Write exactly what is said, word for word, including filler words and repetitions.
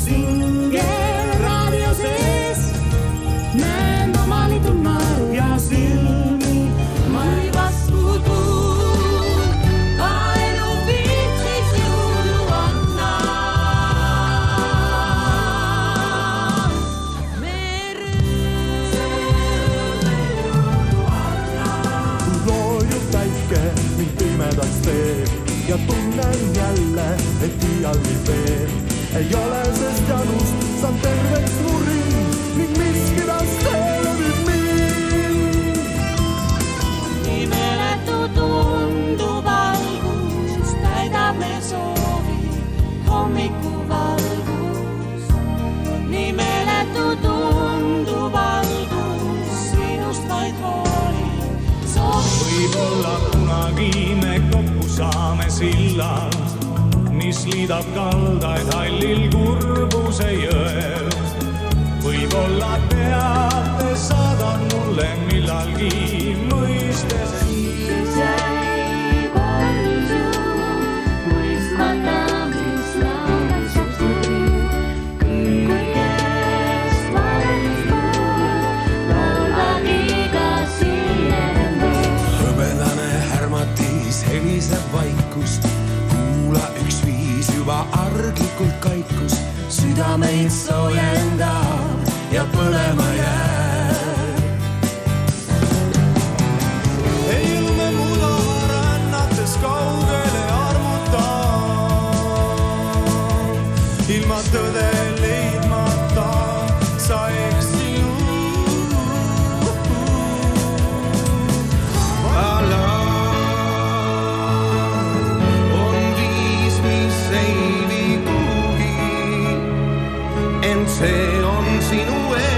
singel raadio sees. Näen ma maalitud naeru ja silmi ma ei vastu tuun. Ka elu viitsis jõudu anna. Mere loojub päike mind pimedaks teeb ja tunnen jälle, et iialgi veel ei ole sest janust, saan terveks mu ring ning miski lastele nüüd mind. Nii meeletu tundub algus, täidab me soovi hommikuvalgus. Nii meeletu tundub algus, sinust vaid hooli soovi. Võib-olla kunagi me kokku saame sillal, mis liidab kaldaid hallil kurbuse jõel. Võib-olla teate saadad mulle millalgi mõistes. Siis jäi kolmisu, mõistmata, mis laulsus tuli. Kõigest valmispool, laulvad iga siieni. Hõbedane härmatis heliseb vaikust. Kuula üks viis juba arglikult kaikus, südameid soojendab ja põlema jääb. Elu me muda rännates kaugele armutab, ilma tõde leidmata sa eksinud. Ala see on sinu